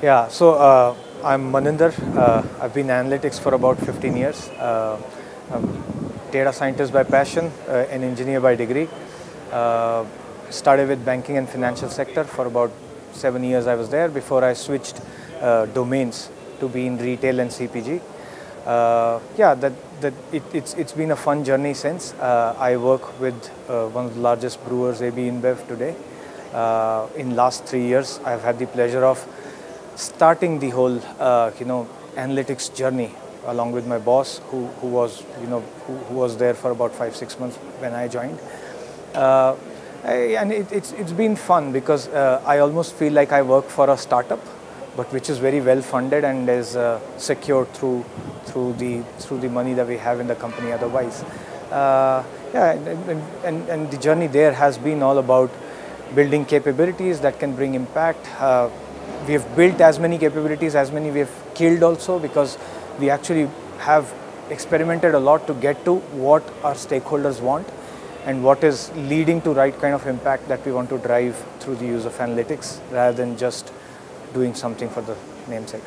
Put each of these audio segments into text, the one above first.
Yeah, so I'm Maninder. I've been in analytics for about 15 years. I'm data scientist by passion, an engineer by degree. Started with banking and financial sector. For about 7 years I was there before I switched domains to be in retail and CPG. Yeah, it's been a fun journey since. I work with one of the largest brewers, AB InBev, today. In last 3 years, I've had the pleasure of starting the whole, analytics journey along with my boss, who was there for about 5-6 months when I joined. And it's been fun because I almost feel like I work for a startup, but which is very well funded and is secured through the money that we have in the company otherwise. And the journey there has been all about building capabilities that can bring impact. We have built as many capabilities, as many we have killed also, because we actually have experimented a lot to get to what our stakeholders want and what is leading to right kind of impact that we want to drive through the use of analytics rather than just doing something for the namesake.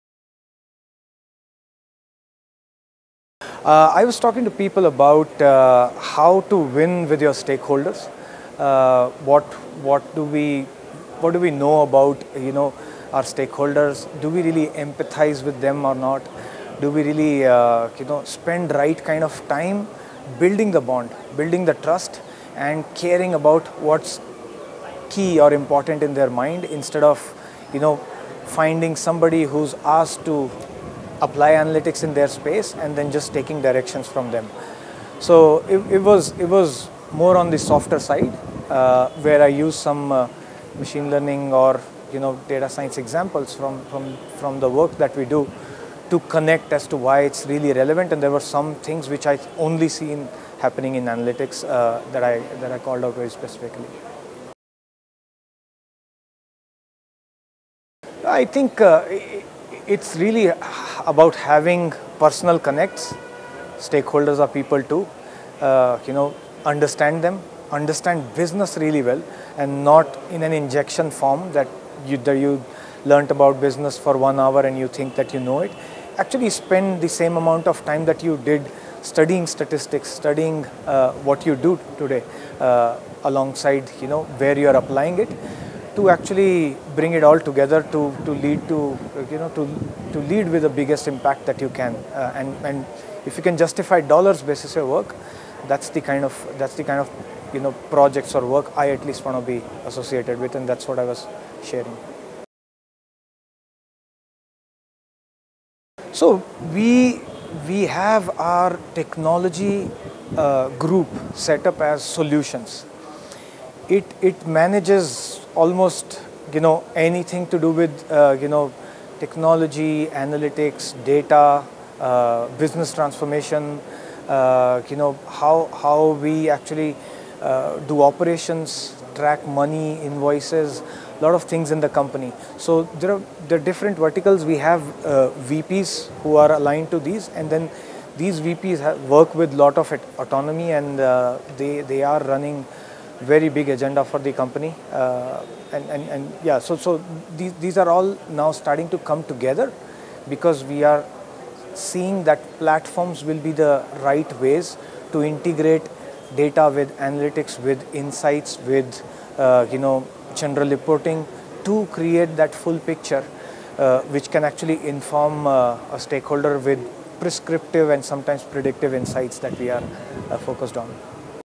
I was talking to people about how to win with your stakeholders. What do we know about our stakeholders? Do we really empathize with them or not? Do we really spend right kind of time building the bond, building the trust, and caring about what's key or important in their mind, instead of finding somebody who's asked to apply analytics in their space and then just taking directions from them. So it was more on the softer side, where I use some machine learning or data science examples from the work that we do to connect as to why it's really relevant. And there were some things which I only seen happening in analytics that I called out very specifically. I think it's really about having personal connects. Stakeholders are people too. Understand them, understand business really well, and not in an injection form that you learnt about business for 1 hour and you think that you know it. Actually spend the same amount of time that you did studying statistics, studying what you do today, alongside where you are applying it, to actually bring it all together to lead to lead with the biggest impact that you can. And if you can justify dollars basis your work, that's the kind of projects or work I at least want to be associated with, and that's what I was sharing. So we have our technology group set up as solutions. It manages almost anything to do with technology, analytics, data, business transformation, how we actually do operations, track money, invoices, a lot of things in the company. So there are different verticals. We have VPs who are aligned to these, and then these VPs work with a lot of autonomy, and they are running very big agenda for the company. And yeah, so these are all now starting to come together, because we are seeing that platforms will be the right ways to integrate data with analytics, with insights, with general reporting, to create that full picture, which can actually inform a stakeholder with prescriptive and sometimes predictive insights that we are focused on.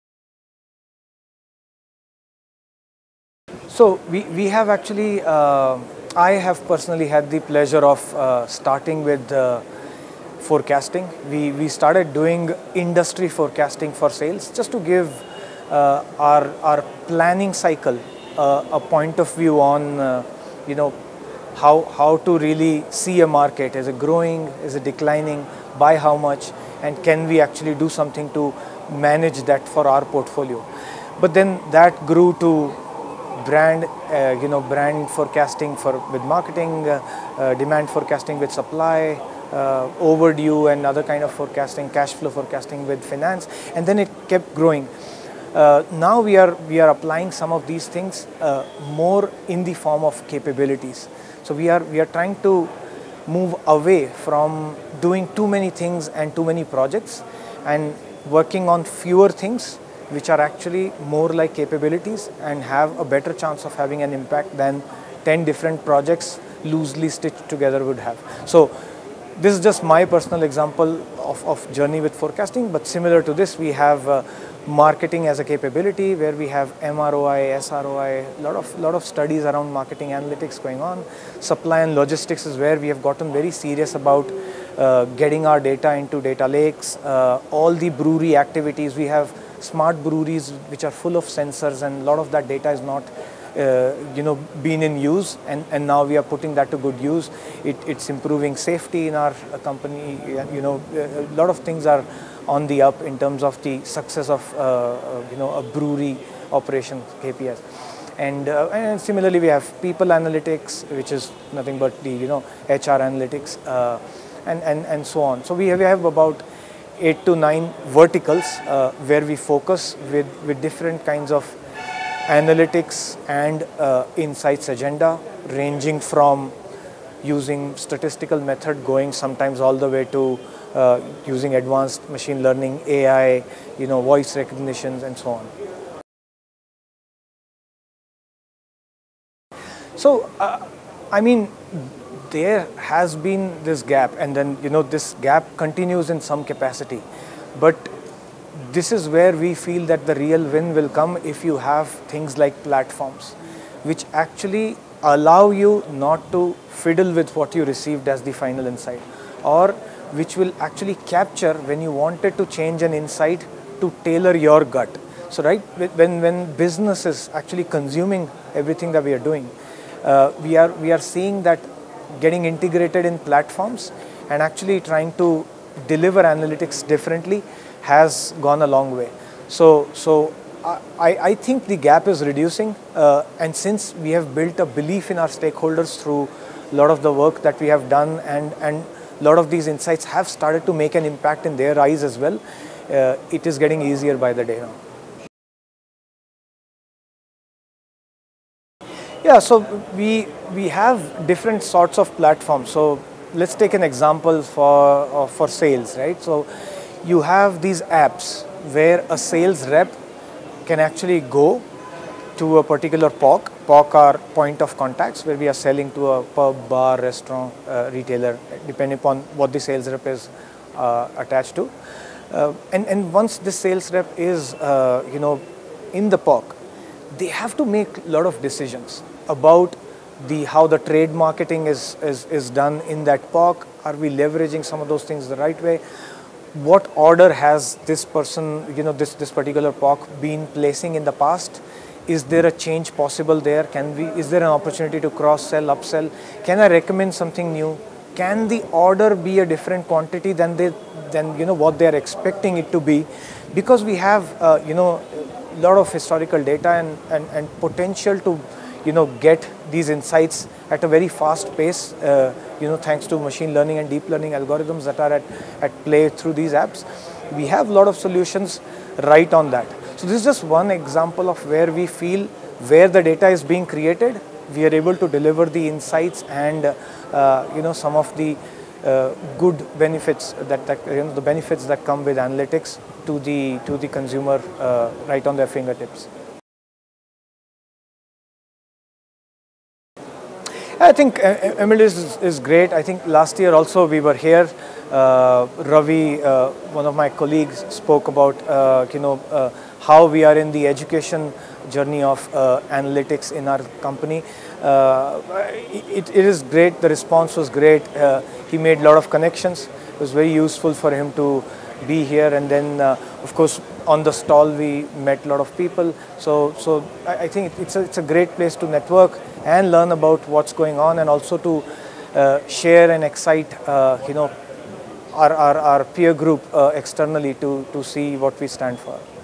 So we have actually, I have personally had the pleasure of starting with forecasting. We started doing industry forecasting for sales, just to give our planning cycle a point of view on how to really see a market. Is it growing? Is it declining? By how much? And can we actually do something to manage that for our portfolio? But then that grew to brand forecasting with marketing, demand forecasting with supply, overdue and other kind of forecasting, cash flow forecasting with finance, and then it kept growing. Now we are applying some of these things more in the form of capabilities. So we are trying to move away from doing too many things and too many projects and working on fewer things which are actually more like capabilities and have a better chance of having an impact than 10 different projects loosely stitched together would have. So this is just my personal example of journey with forecasting, but similar to this, we have marketing as a capability where we have MROI, SROI, lot of studies around marketing analytics going on. Supply and logistics is where we have gotten very serious about getting our data into data lakes. All the brewery activities, we have smart breweries which are full of sensors, and a lot of that data is not been in use, and now we are putting that to good use. It's improving safety in our company. A lot of things are on the up in terms of the success of a brewery operation KPIs. And similarly, we have people analytics, which is nothing but the HR analytics, and so on. So we have about 8 to 9 verticals where we focus with different kinds of analytics and insights agenda, ranging from using statistical method going sometimes all the way to using advanced machine learning, AI, voice recognitions, and so on. So, I mean, there has been this gap, and then this gap continues in some capacity, but this is where we feel that the real win will come if you have things like platforms, which actually allow you not to fiddle with what you received as the final insight, or which will actually capture when you wanted to change an insight to tailor your gut. So right, when business is actually consuming everything that we are doing, we are seeing that getting integrated in platforms and actually trying to deliver analytics differently has gone a long way. So I think the gap is reducing, and since we have built a belief in our stakeholders through a lot of the work that we have done, and a lot of these insights have started to make an impact in their eyes as well, it is getting easier by the day now. Yeah, so we have different sorts of platforms. So let's take an example for sales, right? So you have these apps where a sales rep can actually go to a particular POC. POC are point of contacts, where we are selling to a pub, bar, restaurant, retailer, depending upon what the sales rep is attached to. And once the sales rep is in the POC, they have to make a lot of decisions about how the trade marketing is done in that POC. Are we leveraging some of those things the right way? What order has this person, this particular POC been placing in the past? Is there a change possible there? Is there an opportunity to cross-sell, upsell? Can I recommend something new? Can the order be a different quantity than what they are expecting it to be? Because we have a lot of historical data and potential to get these insights at a very fast pace, thanks to machine learning and deep learning algorithms that are at play through these apps. We have a lot of solutions right on that. So this is just one example of where we feel where the data is being created, we are able to deliver the insights and some of the good benefits the benefits that come with analytics to the consumer right on their fingertips. I think MLDS is great. I think last year also we were here. Ravi, one of my colleagues, spoke about how we are in the education journey of analytics in our company. It is great. The response was great. He made a lot of connections. It was very useful for him to be here, and then of course on the stall we met a lot of people. So I think it's a great place to network and learn about what's going on, and also to share and excite our peer group externally to see what we stand for.